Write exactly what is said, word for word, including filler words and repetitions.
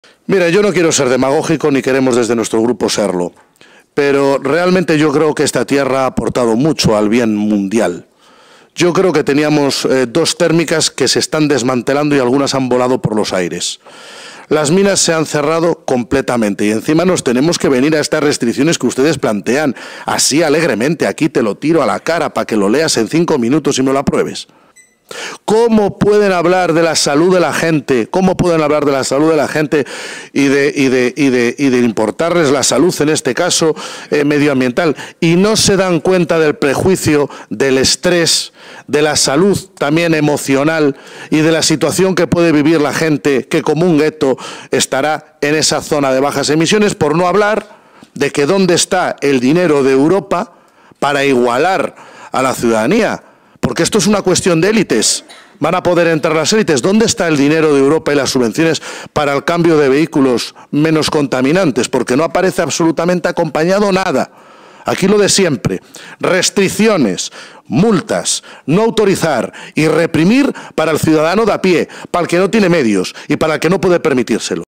Mira, yo no quiero ser demagógico ni queremos desde nuestro grupo serlo, pero realmente yo creo que esta tierra ha aportado mucho al bien mundial. Yo creo que teníamos eh, dos térmicas que se están desmantelando y algunas han volado por los aires. Las minas se han cerrado completamente y encima nos tenemos que venir a estas restricciones que ustedes plantean así alegremente. Aquí te lo tiro a la cara para que lo leas en cinco minutos y me lo apruebes. ¿Cómo pueden hablar de la salud de la gente? ¿Cómo pueden hablar de la salud de la gente y de, y de, y de, y de importarles la salud, en este caso eh, medioambiental? Y no se dan cuenta del prejuicio, del estrés, de la salud también emocional y de la situación que puede vivir la gente que como un gueto estará en esa zona de bajas emisiones, por no hablar de que dónde está el dinero de Europa para igualar a la ciudadanía. Porque esto es una cuestión de élites. Van a poder entrar las élites. ¿Dónde está el dinero de Europa y las subvenciones para el cambio de vehículos menos contaminantes? Porque no aparece absolutamente acompañado nada. Aquí lo de siempre. Restricciones, multas, no autorizar y reprimir para el ciudadano de a pie, para el que no tiene medios y para el que no puede permitírselo.